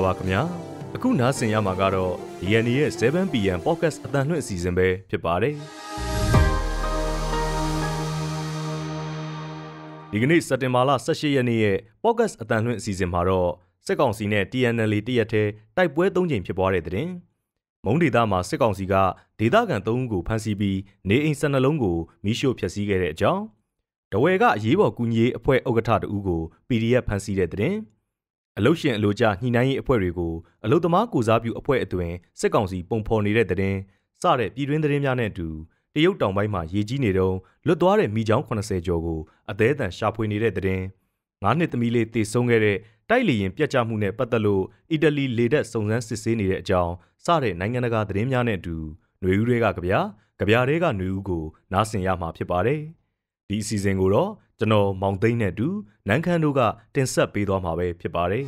ပါခင်ဗျာအခုနားဆင်ရမှာကတော့ DNA ရဲ့ 7PM Podcast အတန်လွှင့်အစီအစဉ်ပဲဖြစ်ပါတယ်ဒီကနေ့စက်တင်ဘာလ18ရက်နေ့ရဲ့ Podcast အတန်လွှင့်အစီအစဉ်မှာတော့စစ်ကောင်စီနဲ့ TNL တရက်ထဲတိုက်ပွဲ3ကြိမ်ဖြစ်ပွားတဲ့တဲ့မုံဒေသမှာစစ်ကောင်စီကဒေသခံ3ဦးကိုဖမ်းဆီးပြီးနေအိမ်12လုံးကိုမိရှို့ဖျက်ဆီးခဲ့တဲ့အကြောင်းတဝယ်ကအရေးပေါ်ကူညီရေးအဖွဲ့ဥက္ကဋ္ဌတဦးကို PDF ဖမ်းဆီးတဲ့တဲ့အလုရှင်အလိုကျညှိနှိုင်းရေးအဖွဲ့တွေကိုအလုသမားကိုစားပြုအဖွဲ့အသွင်စစ်ကောင်စီပုံဖော်နေတဲ့တဲ့စတဲ့ပြည်တွင်းသတင်းများနဲ့အတူတရုတ်တောင်ပိုင်းမှာရေကြီးနေတုန်းလွတ်သွားတဲ့မိချောင်း80ကျော်ကိုအသေးအံရှာဖွေနေတဲ့တဲ့9နှစ်သမီးလေးတေဆုံးခဲ့တဲ့တိုက်လေရင်ပြတ်ကျမှုနဲ့ပတ်သက်လို့အီတလီလေတပ်စုံစမ်းစစ်ဆေးနေတဲ့အကြောင်းစတဲ့နိုင်ငံတကာသတင်းများနဲ့အတူຫນွေဦးတွေကကြပြတွေကຫນွေဦးကိုနားဆင်ရမှာဖြစ်ပါတယ်ဒီအစီအစဉ်ကိုတော့ကျွန်တော်မောင်သိန်းနဲ့အတူနန်းခမ်းတို့ကတင်ဆက်ပေးသွားမှာပဲဖြစ်ပါတယ်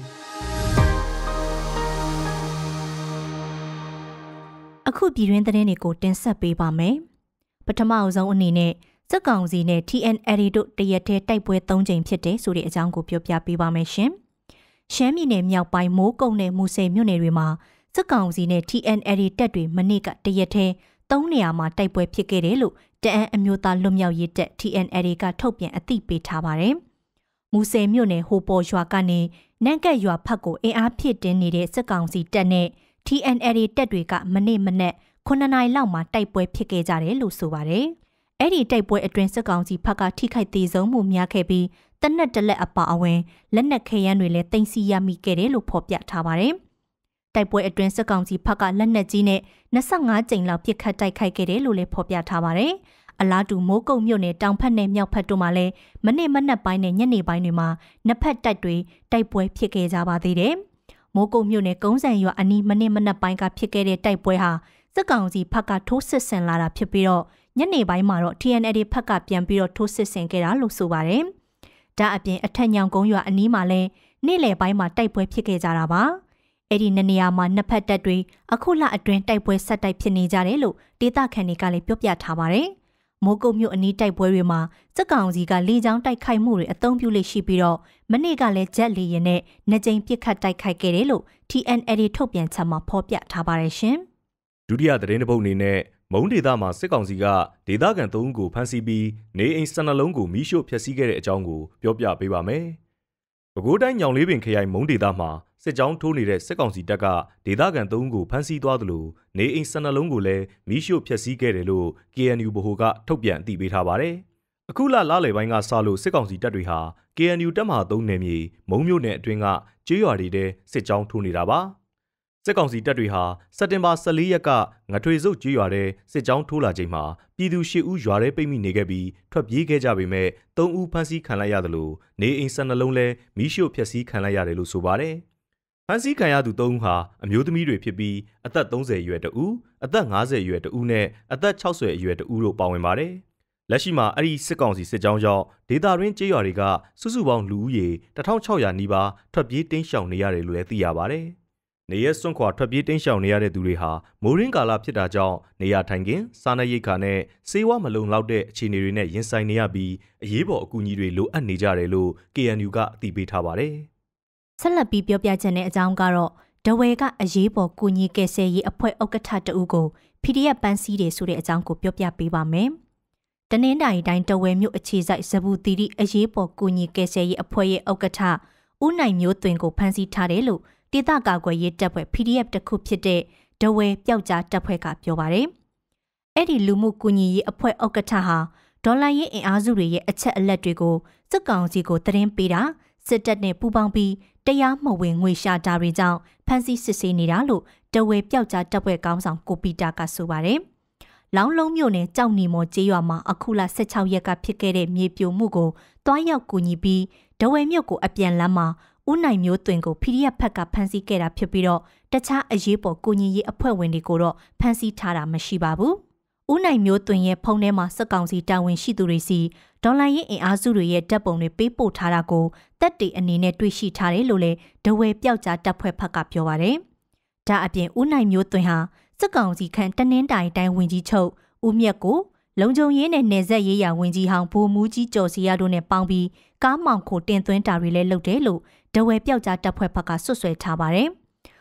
အခုပြည်တွင်းသတင်းတွေကိုတင်ဆက်ပေးပါမယ်ပထမအဆုံးအနေနဲ့စစ်ကောင်စီနဲ့ TNL တို့တရက်တည်းတိုက်ပွဲ3ကြိမ်ဖြစ်တဲ့ဆိုတဲ့အကြောင်းကိုပြောပြပေးပါမယ်ရှင်ရှမ်းပြည်နယ်မြောက်ပိုင်းမိုးကုတ်နဲ့မူဆယ်မြို့နယ်တွေမှာစစ်ကောင်စီနဲ့ TNL တပ်တွေမနေ့ကတရက်တည်း3နေရာမှာတိုက်ပွဲဖြစ်ခဲ့တယ်လို့တအန်းအမျိုးသားလွတ်မြောက်ရေးတပ် TNL ကထုတ်ပြန်အသိပေးထားပါတယ်။မူဆယ်မြို့နယ်ဟိုပေါ်ရွာကနေနန့်ကတ်ရွာဖက်ကိုအင်အားဖြည့်တင်းနေတဲ့စစ်ကောင်စီတပ်နဲ့ TNL တပ်တွေကမနေ့မနက်9နာရီလောက်မှာတိုက်ပွဲဖြစ်ခဲ့ကြတယ်လို့ဆိုပါတယ်။အဲ့ဒီတိုက်ပွဲအတွင်းစစ်ကောင်စီဖက်ကထိခိုက်သေးဆုံးမှုများခဲ့ပြီးတနက်တလက်အပါအဝင်လက်နက်ခဲယမ်းတွေလည်းတင်စီရမိခဲ့တယ်လို့ဖော်ပြထားပါတယ်။တိုက်ပွဲအတွင်းစစ်ကောင်စီဖက်ကလက်နက်ကြီးနဲ့25ကြိမ်လောက်ပစ်ခတ်တိုက်ခိုက်ခဲ့တယ်လို့လည်းဖော်ပြထားပါတယ်။အလားတူမိုးကုတ်မြို့နယ်တောင်ဖက်နဲ့မြောက်ဖက်တို့မှာလည်းမနေ့မနက်ပိုင်းနဲ့ညနေပိုင်းတွေမှာနှစ်ဖက်တပ်တွေတိုက်ပွဲဖြစ်ခဲ့ကြပါသေးတယ်။မိုးကုတ်မြို့နယ်ကုန်းစံရွာအနီးမနေ့မနက်ပိုင်းကဖြစ်ခဲ့တဲ့တိုက်ပွဲဟာစစ်ကောင်စီဖက်ကထိုးစစ်ဆင်လာတာဖြစ်ပြီးတော့ညနေပိုင်းမှာတော့ TNL ဖက်ကပြန်ပြီးတော့ထိုးစစ်ဆင်ခဲ့တာလို့ဆိုပါတယ်။ဒါအပြင်အထက်ညောင်ကုန်းရွာအနီးမှာလည်းနေ့လယ်ပိုင်းမှာတိုက်ပွဲဖြစ်ခဲ့ကြတာပါ။အဲ့ဒီနေရာမှာနှစ်ဖက်တပ်တွေအခုလအတွင်းတိုက်ပွဲဆက်တိုက်ဖြစ်နေကြတယ်လို့ဒေသခံတွေကလည်းပြောပြထားပါတယ်။မိုးကုတ်မြို့အနီးတိုက်ပွဲတွေမှာစစ်ကောင်စီကလေကြောင်းတိုက်ခိုက်မှုတွေအသုံးပြုလေရှိပြီးတော့မနေ့ကလည်းဂျက်လေယာဉ်နဲ့နှစ်ကြိမ်ပစ်ခတ်တိုက်ခိုက်ခဲ့တယ်လို့ TNL ထုတ်ပြန်ချက်မှာဖော်ပြထားပါတယ်ရှင်။ဒုတိယသတင်းတစ်ပုဒ်အနေနဲ့မုံဒေသမှာစစ်ကောင်စီကဒေသခံ3ဦးကိုဖမ်းဆီးပြီးနေအိမ်12လုံးကိုမိရှို့ဖျက်ဆီးခဲ့တဲ့အကြောင်းကိုပြောပြပေးပါမယ်။ပဲခူးတိုင်းညောင်လေးပင်ခရိုင်မုံဒေသမှာစစ်ကြောင်းထိုးနေတဲ့စစ်ကောင်စီတပ်ကဒေသခံ3ဦးကိုဖမ်းဆီးသွားသလိုနေအိမ်12လုံးကိုလည်းမိရှို့ဖျက်ဆီးခဲ့တယ်လို့ KNU ဗဟိုကထုတ်ပြန်အသိပေးထားပါတယ်။အခုလလယ်ပိုင်းကစလို့စစ်ကောင်စီတပ်တွေဟာ KNU တပ်မဟာ3နယ်မြေမုံမြို့နယ်အတွင်းကကျေးရွာတွေထဲစစ်ကြောင်းထိုးနေတာပါ။စစ်ကောင်စီတပ်တွေဟာစက်တင်ဘာ14ရက်ကငထွေစုပ်ကျေးရွာထဲစစ်ကြောင်းထိုးလာချိန်မှာပြည်သူ10ဦးရွာထဲပိတ်မိနေခဲ့ပြီးထွက်ပြေးခဲ့ကြပေမဲ့3ဦးဖမ်းဆီးခံလိုက်ရသလိုနေအိမ်12လုံးလည်းမိရှို့ဖျက်ဆီးခံလိုက်ရတယ်လို့ဆိုပါတယ်။ဖမ်းဆီးခံရသူ3ဦးဟာအမျိုးသမီးတွေဖြစ်ပြီးအသက်30အရွယ်တဦးအသက်50အရွယ်တဦးနဲ့အသက်60အရွယ်တဦးတို့ပါဝင်ပါတယ်။လက်ရှိမှာအဲ့ဒီစစ်ကောင်စီစစ်ကြောင်းကြောင့်ဒေသတွင်းကျေးရွာတွေကစုစုပေါင်းလူဦးရေ1600နီးပါးထွက်ပြေးတိမ်းရှောင်နေရတယ်လို့လည်းသိရပါတယ်။နေရစွန့်ခွာထွက်ပြေးတိမ်းရှောင်နေရတဲ့သူတွေဟာမိုးရင်းကာလဖြစ်တာကြောင့်နေရထိုင်ခင်စားနပ်ရိက္ခာနဲ့ဆေးဝါးမလုံလောက်တဲ့အခြေအနေတွေနဲ့ရင်ဆိုင်နေရပြီးအရေးပေါ်အကူအညီတွေလိုအပ်နေကြတယ်လို့ KNU ကအသိပေးထားပါတယ်။ဆက်လက်ပြီးပြောပြချက်တဲ့အကြောင်းကတော့ဒဝဲကအရေးပေါ်ကူညီကယ်ဆယ်ရေးအဖွဲ့ဥက္ကဋ္ဌတဦးကို PDF ပန်းစည်းတယ်ဆိုတဲ့အကြောင်းကိုပြောပြပေးပါမယ်။တနင်္သာရီတိုင်းဒဝဲမြို့အခြေစိုက်ဇဘူတီရီအရေးပေါ်ကူညီကယ်ဆယ်ရေးအဖွဲ့ရဲ့ဥက္ကဋ္ဌဦးနိုင်မျိုးသွင်ကိုဖမ်းဆီးထားတယ်လို့ဒေသကာကွယ်ရေးတပ်ဖွဲ့ PDF တစ်ခုဖြစ်တဲ့ဒဝဲပျောက်ကြားတပ်ဖွဲ့ကပြောပါတယ်။အဲ့ဒီလူမှုကူညီရေးအဖွဲ့ဥက္ကဋ္ဌဟာဒေါ်လာရေးအင်အားစုတွေရဲ့အချက်အလက်တွေကိုစစ်ကောင်စီကိုသတင်းပေးတာစစ်တပ်နဲ့ပူးပေါင်းပြီးတရားမဝင်ငွေရှာတာတွေကြောင့်ဖမ်းဆီးစစ်ဆေးနေတာလို့ဒဝဲပျောက်ကြားတပ်ဖွဲ့ကောင်းဆောင်ကိုပီတာကဆိုပါတယ်။လောင်းလုံးမြို့နယ်ကြောက်နီမော်ကျေးရွာမှာအခုလ16ရက်ကဖြစ်ခဲ့တဲ့မြေပြိုမှုကိုတွားရောက်ကူညီပြီးဒဝဲမြို့ကိုအပြန်လမ်းမှာဦးနိုင်မျိုးသွင်ကို PDF ဖက်ကဖမ်းဆီးခဲ့တာဖြစ်ပြီးတော့တခြားအရေးပေါ်ကူညီရေးအဖွဲ့ဝင်တွေကိုတော့ဖမ်းဆီးထားတာမရှိပါဘူး။ဦးနိုင်မျိုးသွင်ရဲ့ဖုန်းထဲမှာစက်ကောင်စီတာဝန်ရှိသူတွေစီဒေါ်လာရေးအင်အားစုတွေရဲ့တပ်ပုံတွေပေးပို့ထားတာကိုတပ်တွေအနေနဲ့တွေ့ရှိထားတယ်လို့လည်းဒဝဲပျောက်ကြားတပ်ဖွဲ့ဖက်ကပြောပါတယ်။ဒါအပြင်ဦးနိုင်မျိုးသွင်ဟာစက်ကောင်စီခန့်တနင်္သာရီတိုင်းဝန်ကြီးချုပ်ဦးမြတ်ကိုလုံခြုံရေးနဲ့နယ်စပ်ရေးရာဝန်ကြီးဟောင်းဗိုလ်မှူးကြီးကျော်စီရတို့နဲ့ပေါင်းပြီးကားမောင်ခိုတင်သွင်းတာတွေလည်းလုပ်တယ်လို့ဒဝဲပျောက်ကြားတပ်ဖွဲ့ဘက်ကဆွဆွဲထားပါတယ်။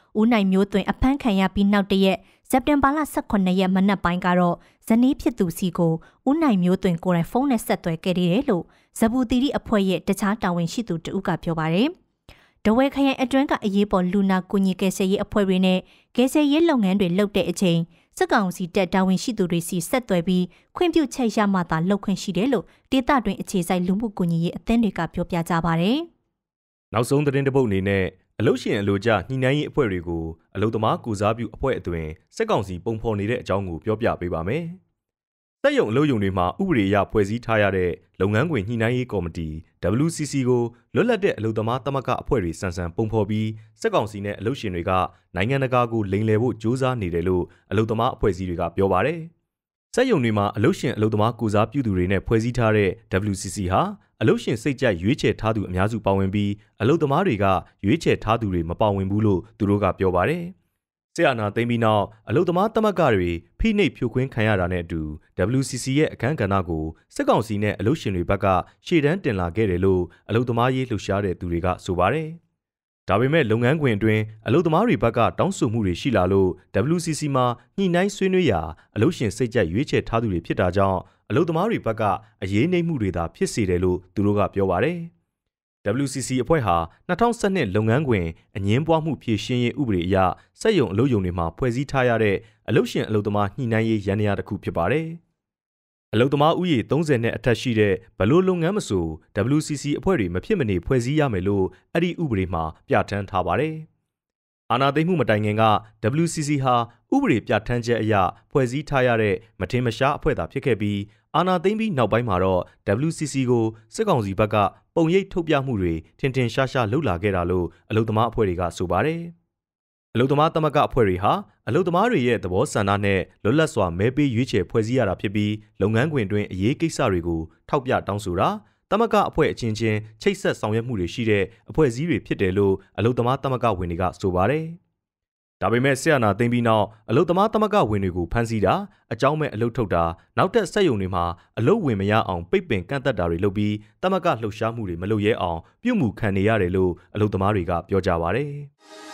ဦးနိုင်မျိုးသွင်အဖမ်းခံရပြီးနောက်တရက်စက်တင်ဘာလ18ရက်မနက်ပိုင်းကတော့ဇနီးဖြစ်သူစီကိုဦးနိုင်မျိုးသွင်ကိုယ်တိုင်ဖုန်းနဲ့ဆက်သွယ်ခဲ့တယ်လို့ဇဘူတီရီအဖွဲ့ရဲ့တခြားတာဝန်ရှိသူတဦးကပြောပါတယ်။ဒဝဲခရိုင်အတွင်းကအရေးပေါ်လူနာကူညီကယ်ဆယ်ရေးအဖွဲ့တွေနဲ့ကယ်ဆယ်ရေးလုပ်ငန်းတွေလုပ်တဲ့အချိန်စစ်ကောင်စီတပ်တာဝန်ရှိသူတွေစီဆက်သွယ်ပြီးခွင့်ပြုချက်ရမှသာလုပ်ခွင့်ရှိတယ်လို့ဒေသတွင်းအခြေစိုက်လူမှုကူညီရေးအသင်းတွေကပြောပြကြပါတယ်။နောက်ဆုံးသတင်းတစ်ပုဒ်အနေနဲ့အလုရှင်အလိုကျညှိနှိုင်းရေးအဖွဲ့တွေကိုအလုသမားကူစားပြုအဖွဲ့အသွင်စစ်ကောင်စီပုံဖော်နေတဲ့အကြောင်းကိုပြောပြပေးပါမယ်။စက်ရုံအလုပ်ရုံတွေမှာဥပဒေအရဖွဲ့စည်းထားရတဲ့လုပ်ငန်းခွင်ညှိနှိုင်းရေးကော်မတီ WCC ကိုလွတ်လပ်တဲ့အလုသမားသမဂ္ဂအဖွဲ့တွေဆန်ဆန်ပုံဖော်ပြီးစစ်ကောင်စီနဲ့အလုရှင်တွေကနိုင်ငံတကာကိုလိမ်လည်ဖို့ကြိုးစားနေတယ်လို့အလုသမားအဖွဲ့အစည်းတွေကပြောပါတယ်။စက်ရုံတွေမှာအလုရှင်အလုသမားကူစားပြုသူတွေနဲ့ဖွဲ့စည်းထားတဲ့ WCC ဟာအလုရှင်စိတ်ကြိုက်ရွေးချယ်ထားသူအများစုပါဝင်ပြီးအလုသမားတွေကရွေးချယ်ထားသူတွေမပါဝင်ဘူးလို့သူတို့ကပြောပါတယ်။စစ်အာဏာသိမ်းပြီးနောက်အလုသမားသမဂ္ဂတွေဖိနှိပ်ဖြိုခွင်းခံရတာနဲ့အတူ WCC ရဲ့အခမ်းကဏ္ဍကိုစစ်ကောင်စီနဲ့အလုရှင်တွေဘက်ကရှေ့တန်းတင်လာခဲ့တယ်လို့အလုသမားရေးလှုပ်ရှားတဲ့သူတွေကဆိုပါတယ်။ဒါပေမဲ့လုပ်ငန်းခွင်အတွင်းအလုသမားတွေဘက်ကတောင်းဆိုမှုတွေရှိလာလို့ WCC မှာညှိနှိုင်းဆွေးနွေးရာအလုရှင်စိတ်ကြိုက်ရွေးချယ်ထားသူတွေဖြစ်တာကြောင့်အလုသမားတွေဘက်ကအရေးနှိမ့်မှုတွေသာဖြစ်စေတယ်လို့သူတို့ကပြောပါတယ်။ WCC အဖွဲ့ဟာ2012လုပ်ငန်းခွင်အငင်းပွားမှုဖြေရှင်းရေးဥပဒေအရစက်ရုံအလုပ်ရုံတွေမှာဖွဲ့စည်းထားရတဲ့အလုရှင်အလုသမားညှိနှိုင်းရေးရန်ရာတစ်ခုဖြစ်ပါတယ်။အလုသမားဥယျာဉ်30နဲ့အထက်ရှိတဲ့ဘလို့လုပ်ငန်းမဆို WCC အဖွဲ့တွေမဖြစ်မနေဖွဲ့စည်းရမယ်လို့အဲ့ဒီဥပဒေမှာပြဋ္ဌာန်းထားပါတယ်။အာဏာသိမ်းမှုမတိုင်ခင်က WCC ဟာဥပဒေပြဋ္ဌာန်းချက်အရဖွဲ့စည်းထားရတဲ့မထင်မရှားအဖွဲ့သာဖြစ်ခဲ့ပြီးအာဏာသိမ်းပြီးနောက်ပိုင်းမှာတော့ WCC ကိုစစ်ကောင်စီဘက်ကပုံရိပ်ထုတ်ပြမှုတွေထင်ထင်ရှားရှားလှုပ်လာခဲ့တာလို့အလုသမားအဖွဲ့တွေကဆိုပါတယ်။အလုသမားသမဂ္ဂအဖွဲ့တွေဟာအလုသမားတွေရဲ့သဘောဆန္ဒနဲ့လွတ်လပ်စွာမဲပေးရွေးချယ်ဖွဲ့စည်းရတာဖြစ်ပြီးလုပ်ငန်းခွင်တွင်အရေးကိစ္စတွေကိုထောက်ပြတောင်းဆိုတာသမဂ္ဂအဖွဲ့အချင်းချင်းချိတ်ဆက်ဆောင်ရွက်မှုတွေရှိတဲ့အဖွဲ့အစည်းတွေဖြစ်တယ်လို့အလုသမားသမဂ္ဂဝင်တွေကဆိုပါတယ်။ဒါပေမဲ့ဆီယနာသိမ်းပြီးနောက်အလုသမားသမဂ္ဂဝင်တွေကိုဖမ်းဆီးတာအကြောင်းမဲ့အလုထုတ်တာနောက်ထပ်စက်ရုံတွေမှာအလုဝင်မရအောင်ပိတ်ပင်ကန့်သက်တာတွေလုပ်ပြီးသမဂ္ဂလှုပ်ရှားမှုတွေမလုပ်ရဲအောင်ပြုမှုခံနေရတယ်လို့အလုသမားတွေကပြောကြပါတယ်။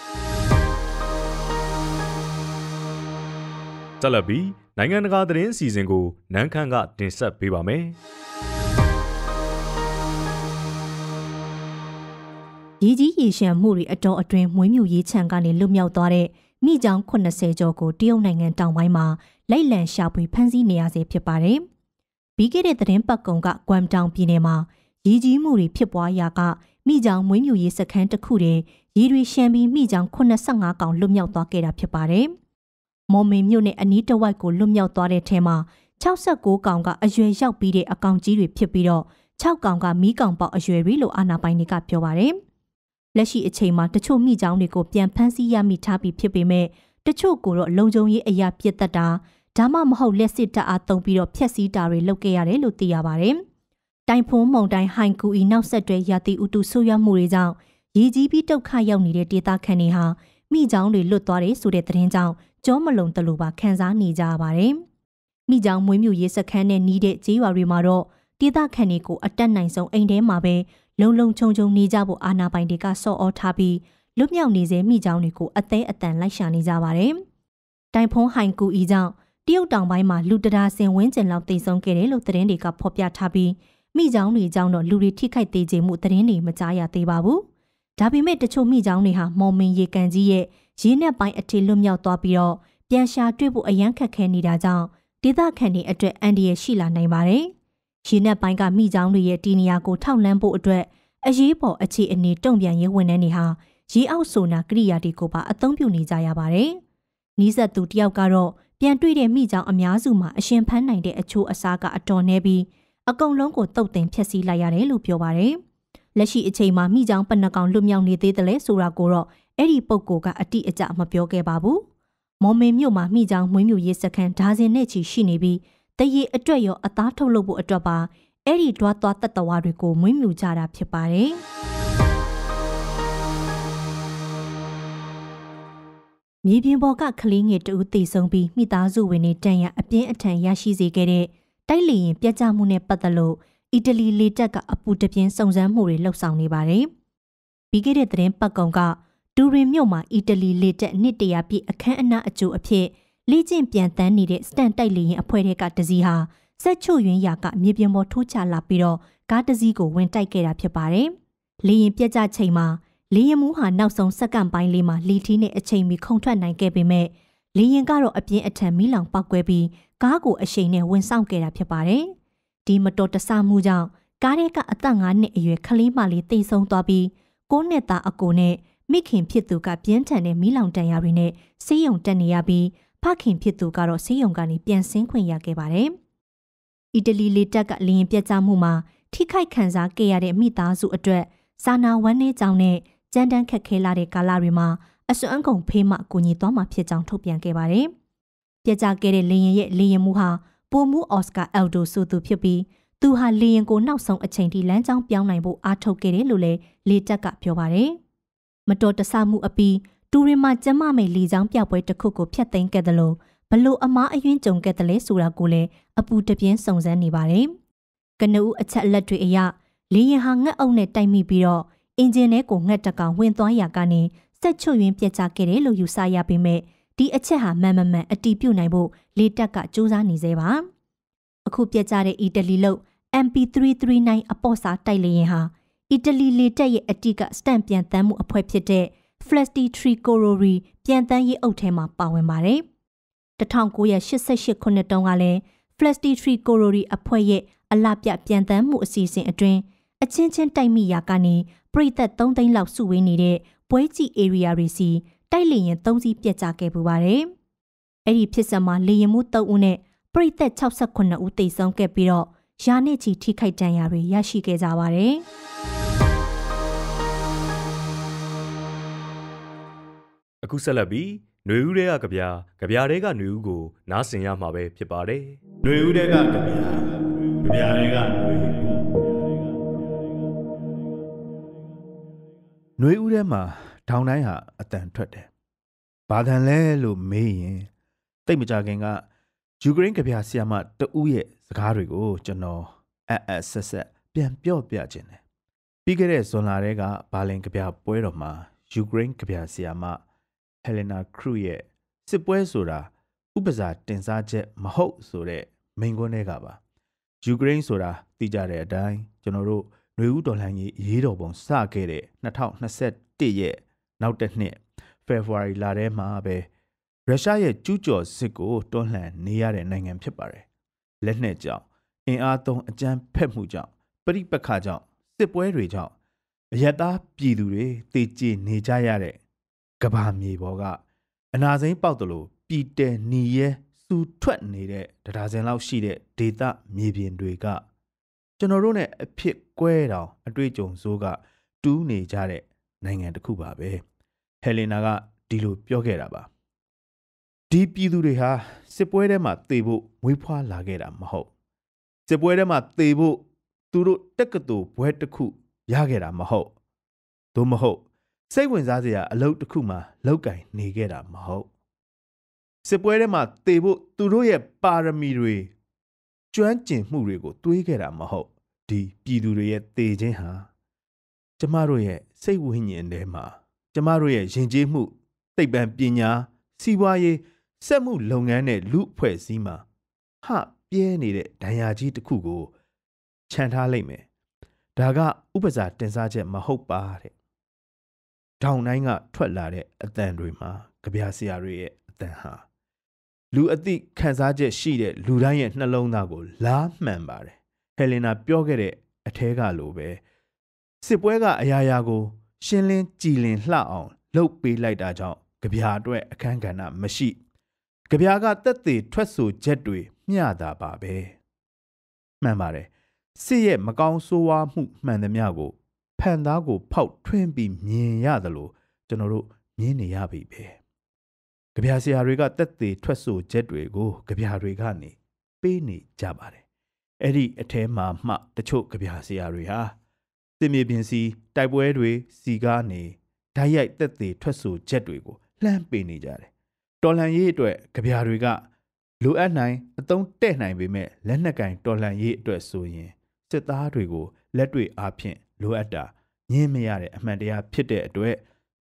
ဆက်လက်ပြီးနိုင်ငံတကာသတင်းအစီအစဉ်ကိုနန်းခမ်းကတင်ဆက်ပေးပါမယ်။ရေကြီးရေရှမ်းမှုတွေအတော်အတွင်းမွေးမြူရေးခြံကနေလွတ်မြောက်သွားတဲ့မိချောင်း80ကျော်ကိုတရုတ်နိုင်ငံတောင်ပိုင်းမှာလိုက်လံရှာဖွေဖမ်းဆီးနေရဆဲဖြစ်ပါတယ်။ပြီးခဲ့တဲ့သတင်းပတ်ကုံကကွမ်တောင်ပြည်နယ်မှာရေကြီးမှုတွေဖြစ်ပွားရာကမိချောင်းမွေးမြူရေးစခန်းတစ်ခုတည်းရေတွေရှမ်းပြီးမိချောင်း85ကောင်လွတ်မြောက်သွားခဲ့တာဖြစ်ပါတယ်။မော်မင်မြို့နယ်အနီးတစ်ဝိုက်ကိုလွတ်မြောက်သွားတဲ့ထဲမှာ69ကောင်ကအရွယ်ရောက်ပြီးတဲ့အကောင်ကြီးတွေဖြစ်ပြီးတော့6ကောင်ကမီးကောင်ပေါက်အရွယ်တွေလို့အာဏာပိုင်တွေကပြောပါတယ်။လက်ရှိအချိန်မှာတချို့မိချောင်းတွေကိုပြန်ဖမ်းဆီးရမိထားပြီးဖြစ်ပေမဲ့တချို့ကိုတော့လုံခြုံရေးအရာပြစ်တတ်တာဒါမှမဟုတ်လက်စစ်တပ်အားသုံးပြီးတော့ဖျက်ဆီးတာတွေလုပ်ခဲ့ရတယ်လို့သိရပါတယ်။တိုင်ဖွန်းမုန်တိုင်းဟိုင်ကူအီနောက်ဆက်တွဲရာသီဥတုဆိုးရွားမှုတွေကြောင့်ရေကြီးပြီးဒုက္ခရောက်နေတဲ့ဒေသခံတွေဟာမိချောင်းတွေလွတ်သွားတယ်ဆိုတဲ့သတင်းကြောင့်ကြောမလုံတလို့ပါခံစားနေကြရပါတယ်။မိချောင်းမွေးမြူရေးစခန်းနဲ့နီးတဲ့ကျေးရွာတွေမှာတော့ဒေသခံတွေကိုအတက်နိုင်ဆုံးအိမ်ထဲမှာပဲလုံလုံခြုံခြုံနေကြဖို့အာဏာပိုင်တွေကစော့အောထားပြီးလွတ်မြောက်နေစေမိချောင်းတွေကိုအသေးအတန်လိုက်ရှာနေကြပါတယ်။တိုင်ဖွန်းဟိုင်ကူအီကြောင့်တရုတ်တောင်ပိုင်းမှာလူတရာစင်ဝန်းကျင်လောက်တိတ်ဆုံးခဲ့တယ်လို့သတင်းတွေကဖော်ပြထားပြီးမိချောင်းတွေကြောင့်တော့လူတွေထိခိုက်သေးခြင်းမှုသတင်းတွေမကြားရသေးပါဘူး။ဒါပေမဲ့တချို့မိချောင်းတွေဟာမော်မင်ရေကန်ကြီးရဲ့ရေနက်ပိုင်းအထိလွတ်မြောက်သွားပြီးတော့ပြန်ရှာတွေ့ဖို့အရန်ခက်ခဲနေတာကြောင့်ဒေသခံတွေအတွက်အန္တရာယ်ရှိလာနိုင်ပါတယ်။ရေနက်ပိုင်းကမိချောင်းတွေရဲ့တီနေရာကိုထောက်လှမ်းဖို့အတွက်အရေးပေါ်အခြေအနေတုံ့ပြန်ရေးဝန်ထမ်းတွေဟာရေအောက်ဆိုနာကိရိယာတွေကိုပါအသုံးပြုနေကြရပါတယ်။နီးစပ်သူတယောက်ကတော့ပြန်တွေ့တဲ့မိချောင်းအများစုမှာအရှင်ဖမ်းနိုင်တဲ့အချိုးအစားကအတော်နှဲပြီးအကုန်လုံးကိုတုတ်တင်ဖျက်ဆီးလိုက်ရတယ်လို့ပြောပါတယ်။လက်ရှိအချိန်မှာမိချောင်းပနကောင်လွတ်မြောက်နေသေးတယ်လဲဆိုတာကိုတော့အဲ့ဒီပုဂ္ဂိုလ်ကအတိအကျမပြောခဲ့ပါဘူး။မော်မင်မြို့မှာမိချောင်းမွေးမြူရေးစခန်းဒါဇင်နဲ့ချီရှိနေပြီးတရေအတွက်ရောအသားထုတ်လုပ်ဖို့အတွက်ပါအဲ့ဒီတွားသွားတတဝါတွေကိုမွေးမြူကြတာဖြစ်ပါတယ်။မြေပြင်ပေါ်ကကလေးငယ်တဦးသေဆုံးပြီးမိသားစုဝင်တွေတန်ရအပြင်းအထန်ရရှိစေခဲ့တဲ့တိုက်လေရင်ပြတ်ကျမှုနဲ့ပတ်သက်လို့အီတလီလေတပ်ကအပူတပြင်းစုံစမ်းမှုတွေလှုပ်ဆောင်နေပါတယ်။ပြီးခဲ့တဲ့သတင်းပတ်ကုံကတူရင်မြို့မှာအီတလီလေတပ်နှစ်တရာပြည့်အခမ်းအနားအကျိုးအဖြစ်လေ့ကျင့်ပြန်တန်းနေတဲ့စတန်တိုက်လေရင်အဖွဲ့တွေကတစည်းဟာစက်ချို့ယွင်းရာကမြေပြင်ပေါ်ထိုးချလာပြီးတော့ကားတစည်းကိုဝင်တိုက်ခဲ့တာဖြစ်ပါတယ်။လေရင်ပြက်ကျချိန်မှာလေရင်မူးဟာနောက်ဆုံးစက္ကန့်ပိုင်းလေးမှာလီထီနဲ့အချိန်မီခုန်ထွက်နိုင်ခဲ့ပေမဲ့လေရင်ကတော့အပြင်းအထန်မီးလောင်ပောက်ကွဲပြီးကားကိုအရှိန်နဲ့ဝင်ဆောင်ခဲ့တာဖြစ်ပါတယ်။ဒီမတော်တဆမှုကြောင့်ကားထဲကအသက်9နှစ်အရွယ်ကလေးမလေးသေဆုံးသွားပြီး9နှစ်သားအကိုနဲ့မိခင်ဖြစ်သူကပြင်းထန်တဲ့မီးလောင်တန်ရာတွေနဲ့ဆေးရုံတက်နေရပြီးဖခင်ဖြစ်သူကတော့ဆေးရုံကနေပြန်ဆင်းခွင့်ရခဲ့ပါတယ်။အီတလီလေတပ်ကလေရင်ပြက်ကျမှုမှာထိခိုက်ခံစားခဲ့ရတဲ့မိသားစုအတွက်စာနာဝမ်းနည်းကြောင်းနဲ့ကြမ်းတမ်းခက်ခဲလာတဲ့ကာလတွေမှာအစွမ်းကုန်ဖေးမှကူညီသွားမှာဖြစ်ကြောင်းထုတ်ပြန်ခဲ့ပါတယ်။ပြက်ကျခဲ့တဲ့လေရင်ရဲ့လေရင်မှုဟာပိုမူအော်စကာအယ်ဒိုဆိုသူဖြစ်ပြီးသူဟာလေရင်ကိုနောက်ဆုံးအချိန်ထိလမ်းကြောင်းပြောင်းနိုင်ဖို့အားထုတ်ခဲ့တယ်လို့လည်းလေတပ်ကပြောပါတယ်။မတော်တဆမှုအပြီးတူရင်မှာကျမမိတ်လေကြောင်းပြပွဲတစ်ခုကိုဖျက်သိမ်းခဲ့တယ်လို့ဘလို့အမားအယွင်းကြုံခဲ့တယ်လဲဆိုတာကိုလည်းအပူတပြင်းစုံစမ်းနေပါတယ်။ကနဦးအချက်အလက်တွေအရလေရင်ဟာငှက်အုပ်နဲ့တိုက်မိပြီးတော့အင်ဂျင်ထဲကိုငှက်တကောင်ဝင်သွားရာကနေစက်ချွတ်ယွင်းပြက်ကျခဲ့တယ်လို့ယူဆရပေမဲ့ဒီအချက်ဟာမှန်အတည်ပြုနိုင်ဖို့လေတပ်ကစူးစမ်းနေသေးပါ။အခုပြက်ကျတဲ့အီတလီလို့ MP339 အပေါ့စာတိုက်လေရင်ဟာအီတလီလေတပ်ရဲ့အတိကစတန်ပြန်တမ်းမှုအဖွဲ့ဖြစ်တဲ့ Flasti Tricolori ပြန်တမ်းရေးအုပ်ထဲမှာပါဝင်ပါတယ်။1988ခုနှစ်တုန်းကလည်း Flasti Tricolori အဖွဲ့ရဲ့အလှပြပြန်တမ်းမှုအစီအစဉ်အတွင်းအချင်းချင်းတိုက်မိရာကနေပရိသတ်3သိန်းလောက်စုဝေးနေတဲ့ပွဲကြည့် area တွေစီတိုက်လေရင်3စီးပြက်ကျခဲ့ပူပါတယ်။အဲ့ဒီဖြစ်စဉ်မှာလေရင်မှု3ဦးနဲ့ပရိသတ်68ဦးသေဆုံးခဲ့ပြီးတော့ရာနဲ့ချီထိခိုက်ဒဏ်ရာတွေရရှိခဲ့ကြပါတယ်။အခုဆက်လက်ပြီးຫນွေဦးတွေကကြပြတွေကຫນွေဦးကိုနားဆင်ရမှာပဲဖြစ်ပါတယ်။ຫນွေဦးတွေကကြပြတွေကຫນွေဦးຫນွေဦးထဲမှာထောင်တိုင်းဟာအတန်ထွက်တယ်။ဘာတန်လဲလို့မေးရင်တိတ်မကြခင်ကယူကရိန်းကြပြဆရာမတဦးရဲ့စကားတွေကိုကျွန်တော်ဆက်ပြန်ပြောပြခြင်းတယ်။ပြီးခဲ့တဲ့ဇွန်လထဲကဘာလင်ကြပြပွဲတော်မှာယူကရိန်းကြပြဆရာမဟယ်လီနာခရုရဲ့စစ်ပွဲဆိုတာဥပစာတင်စားချက်မဟုတ်ဆိုတဲ့မိန့်ခွန်းတွေကပါယူကရိန်းဆိုတာသိကြတဲ့အတိုင်းကျွန်တော်တို့ຫນွေဦးတော်လှန်ရေးရေးတော်ပုံစခဲ့တဲ့2021ရဲ့နောက်တစ်နှစ်ဖေဖော်ဝါရီလထဲမှာပဲရုရှားရဲ့ကျူးကျော်စစ်ကိုတွန်းလှန်နေရတဲ့နိုင်ငံဖြစ်ပါတယ်လက်နက်ကြောင့်အင်အားသုံးအကြမ်းဖက်မှုကြောင့်ပဋိပက္ခကြောင့်စစ်ပွဲတွေကြောင့်အယက်သားပြည်သူတွေတေကျေနေကြရတဲ့ကဘာမြေပေါ်ကအနာစိမ်းပေါက်တယ်လို့ပြည်တဲနီရဲစူထွက်နေတဲ့တရားစင်လောက်ရှိတဲ့ဒေသမြေပြင်တွေကကျွန်တော်တို့နဲ့အဖြစ်ကွဲတောင်အတွေ့အကြုံစိုးကတူးနေကြတဲ့နိုင်ငံတစ်ခုပါပဲဟယ်လီနာကဒီလိုပြောခဲ့တာပါဒီပြည်သူတွေဟာစစ်ပွဲထဲမှာသေဖို့မွေးဖွားလာခဲ့တာမဟုတ်စစ်ပွဲထဲမှာသေဖို့သူတို့တက္ကသိုလ်ဘွဲတစ်ခုရခဲ့တာမဟုတ်သို့မဟုတ်စိတ်ဝင်စားစရာအလုပ်တစ်ခုမှလောက်ကင်နေခဲ့တာမဟုတ်စစ်ပွဲထဲမှာသေဖို့သူတို့ရဲ့ပါရမီတွေကျွမ်းကျင်မှုတွေကိုတွေးခဲ့တာမဟုတ်ဒီပြည်သူတွေရဲ့သေခြင်းဟာကျမတို့ရဲ့စိတ်ဝိညာဉ်ထဲမှာကျမတို့ရဲ့ယဉ်ကျေးမှုသိပ္ပံပညာစီးပွားရေးစက်မှုလုပ်ငန်းနဲ့လူအဖွဲ့အစည်းမှာပြဲနေတဲ့ဒဏ်ရာကြီးတစ်ခုကိုခြံထားလိုက်မယ်ဒါကဥပစာတင်စားချက်မဟုတ်ပါတဲ့ထောင်တိုင်းကထွက်လာတဲ့အတန်တွေမှာကြပြဆရာတွေရဲ့အတန်ဟာလူအသိခံစားချက်ရှိတဲ့လူတိုင်းရဲ့နှလုံးသားကိုလားမှန်ပါတယ်ဟယ်လီနာပြောခဲ့တဲ့အထဲကလိုပဲစစ်ပွဲကအရာရာကိုရှင်းလင်းကြည်လင်လှအောင်လှုပ်ပေးလိုက်တာကြောင့်ကြပြအတွက်အခန်းကဏ္ဍမရှိကြပြကတက်သေးထွက်ဆိုချက်တွေမျှတာပါပဲမှန်ပါတယ်စစ်ရဲ့မကောင်းဆိုးဝါးမှုမှန်သမျှကိုဖန်သားကိုဖောက်ထွင်းပြီးမြင်ရတယ်လို့ကျွန်တော်တို့မြင်နေရပြီပဲကြပြဆရာတွေကတက်သေးထွက်ဆိုချက်တွေကိုကြပြတွေကနေပေးနေကြပါတယ်အဲ့ဒီအထဲမှာမှတချို့ကြပြဆရာတွေဟာစစ်မြေပြင်စီတိုက်ပွဲတွေစီကားနေဓာတ်ရိုက်တက်သေးထွက်ဆိုချက်တွေကိုလှမ်းပေးနေကြတယ်တော်လှန်ရေးအတွက်ကြပြတွေကလိုအပ်နိုင်အသုံးတဲ့နိုင်ပေမဲ့လက်နက်ကင်တော်လှန်ရေးအတွက်ဆိုရင်စစ်သားတွေကိုလက်တွေ့အားဖြင့်လိုအပ်တာညင်းမရတဲ့အမှန်တရားဖြစ်တဲ့အတွက်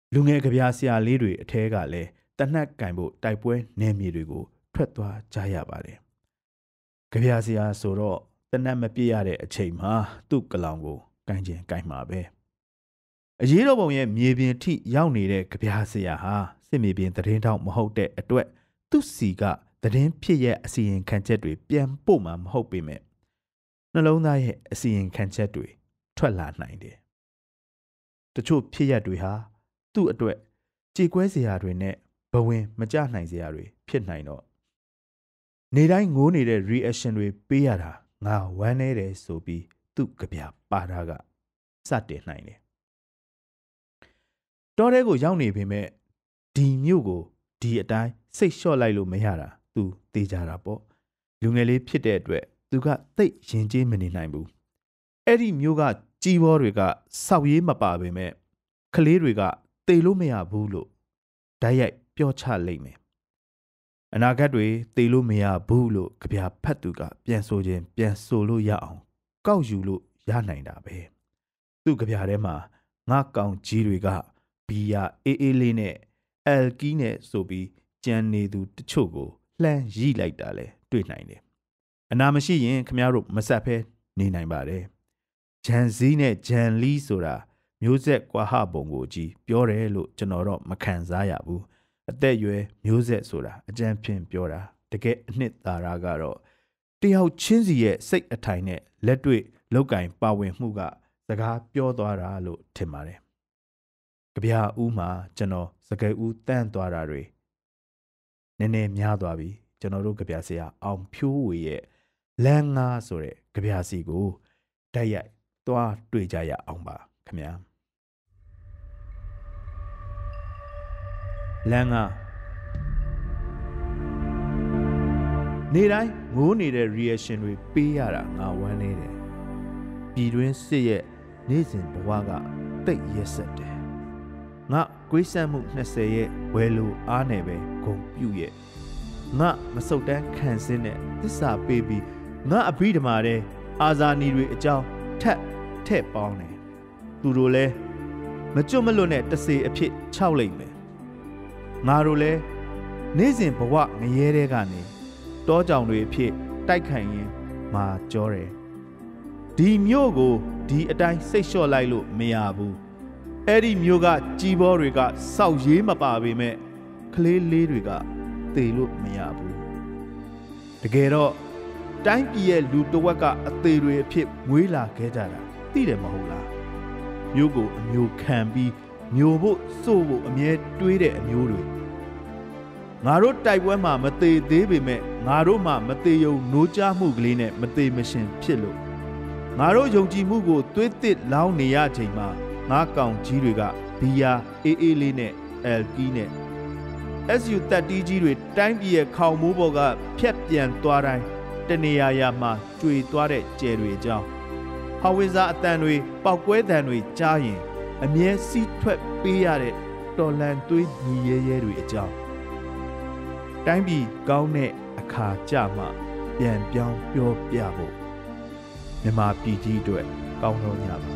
လူငယ်ကြပြဆရာလေးတွေအထဲကလည်းတနက်ကင်ဖို့တိုက်ပွဲနယ်မြေတွေကိုထွက်သွားကြရပါတယ်ကြပြဆရာဆိုတော့တနက်မပြည့်ရတဲ့အချိန်မှာသူ့ကလောင်ကိုကင်ကျင်ကင်မှာပဲအရေးတော်ပုံရဲ့မြေပြင်ထိရောက်နေတဲ့ကြပြဆရာဟာစစ်မြေပြင်သတင်းတောက်မဟုတ်တဲ့အတွက်သူ့စီကသတင်းဖြစ်ရဲ့အစီရင်ခံချက်တွေပြန်ပို့မှာမဟုတ်ပေမဲ့နှလုံးသားရဲ့အစီရင်ခံချက်တွေထွက်လာနိုင်တယ်တချို့ဖြစ်ရက်တွေဟာသူ့အတွက်ကြေကွဲစရာတွေနဲ့ဘဝင်မကြနိုင်စရာတွေဖြစ်နိုင်တော့နေတိုင်းငိုးနေတဲ့ reaction တွေပေးရတာငါဝမ်းနေတယ်ဆိုပြီးသူ့ကြပြပါတာကစတင်နိုင်တယ်တော်တဲ့ကိုရောက်နေပေမဲ့ဒီမြို့ကိုဒီအတိုင်းစိတ်လျှော့လိုက်လို့မရတာသူသိကြတာပေါ့လူငယ်လေးဖြစ်တဲ့အတွက်သူကသိပ်ရင်ကျေးမနေနိုင်ဘူးအဲ့ဒီမြို့ကကြီးဘောတွေကစောက်ရေးမပါပေမဲ့ကလေးတွေကသေလို့မရဘူးလို့ဓာတ်ရိုက်ပြောချလိုက်မယ်အနာဂတ်တွေသေလို့မရဘူးလို့ကြပြဖတ်သူကပြန်ဆိုခြင်းပြန်ဆိုလို့ရအောင်ကောက်ယူလို့ရနိုင်တာပဲသူ့ကြပြထဲမှာငါကောင်ကြီးတွေကဘီယာအေးအေးလေးနဲ့အယ်ကီနဲ့ဆိုပြီးကြံနေသူတချို့ကိုလှမ်းရိလိုက်တာလဲတွေ့နိုင်တယ်အနာမရှိရင်ခမည်းတော်မဆက်ဖဲနေနိုင်ပါတယ်ဂျန်ဇီးနဲ့ဂျန်လီဆိုတာမျိုးဆက်ကွာဟပုံကိုကြီးပြောတယ်လို့ကျွန်တော်တော့မခံစားရဘူးအသက်အရွယ်မျိုးဆက်ဆိုတာအကြံဖြင့်ပြောတာတကယ်အနှစ်သာရကတော့တယောက်ချင်းစီရဲ့စိတ်အထိုင်နဲ့လက်တွေ့လောက်ကင်ပါဝင်မှုကစကားပြောသွားတာလို့ထင်ပါတယ်ကြပြဦးမှာကျွန်တော်စကားဦးတန့်သွားတာတွေနည်းနည်းများသွားပြီကျွန်တော်တို့ကြပြဆရာအောင်ဖြိုးဝေရဲ့လမ်းငါဆိုတဲ့ကြပြစီကိုတိုက်ရိုက်သွားတွေ့ကြရအောင်ပါခင်ဗျာလမ်းငါနေတိုင်းငိုးနေတဲ့ reaction တွေပေးရတာငါဝမ်းနေတယ်ပြည်တွင်းစစ်ရဲ့နေ့စဉ်ဘဝကတိတ်ရက်ဆက်တယ်ငါကွေးဆန့်မှု20ရဲ့ဝဲလိုအားနဲ့ပဲဂုံပြူရဲ့ငါမစုတ်တန်းခံစင်းနဲ့သစ္စာပေးပြီးငါအဘိဓမ္မာတဲ့အာဇာနည်တွေအကြောင်းထက်ပေါင်းတယ်သူတို့လဲမကြွမလွတ်နဲ့တစေအဖြစ်ခြောက်လိုက်မယ်ငါတို့လဲနေ့စဉ်ဘဝငရဲတဲ့ကနေတောကြောင်တွေအဖြစ်တိုက်ခိုင်ရင်မာကြောတယ်ဒီမြို့ကိုဒီအတိုင်းစိတ်လျှော့လိုက်လို့မရဘူးအဲ့ဒီမြို့ကကြီးဘောတွေကစောက်ရေးမပါပေမဲ့ကလေးလေးတွေကသေလို့မရဘူးတကယ်တော့တိုင်းပြည်ရဲ့လူတဝက်ကအသေးတွေအဖြစ်မွေးလာခဲ့ကြတာသိတယ်မဟုတ်လားမြို့ကိုအမျိုးခံပြီးမျိုးဖို့စိုးဖို့အမြဲတွေးတဲ့အမျိုးတွေငါတို့တိုက်ပွဲမှာမသေးသေးပေမဲ့ငါတို့မှမသေးယုံနိုးကြားမှုကလေးနဲ့မသေးမရှင်ဖြစ်လို့ငါတို့ယုံကြည်မှုကိုသွေးသစ်လောင်းနေရချိန်မှာငါကောင်ကြီးတွေကဘီယာအေးအေးလေးနဲ့အယ်ကီနဲ့ SU တက်တီးကြီးတွေတိုင်းပြည်ရဲ့ခေါင်မိုးပေါ်ကဖြတ်ပြန်သွားတိုင်းတနေရာရာမှာကျွေသွားတဲ့ကျယ်တွေအကြောင်းဟောင်ဝင်းစားအတန်တွေပောက်ကွဲတန်တွေကြားရင်အမြဲစီးထွက်ပေးရတဲ့တော်လန်သွေးညီရဲရဲတွေအကြောင်းတိုင်းပြည်ကောင်းတဲ့အခါကြမှပြန်ပြောင်းပြောပြဖို့မြန်မာပြည်ကြီးအတွက်ကောင်းတော့ညပါ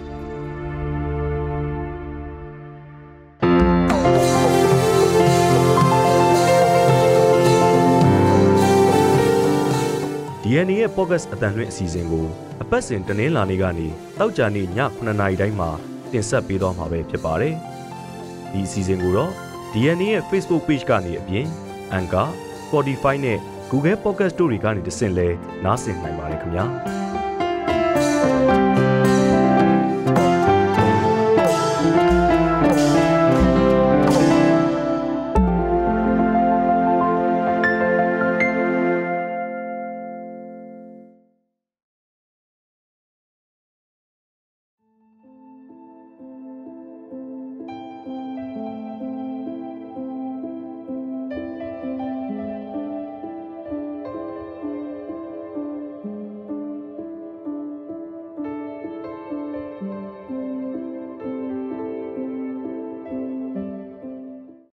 DNA ရဲ့ podcast အတန်လွင့်အစီအစဉ်ကိုအပတ်စဉ်တင်းလာနေကနေတောက်ကြနေည9:00 နာရီတိုင်းမှာတင်ဆက်ပေးသွားမှာပဲဖြစ်ပါတယ်။ဒီအစီအစဉ်ကိုတော့ DNA ရဲ့ Facebook page ကနေအပြင် Anchor, Spotify နဲ့ Google Podcast တို့တွေကနေတဆင့်လဲနားဆင်နိုင်ပါတယ်ခင်ဗျာ။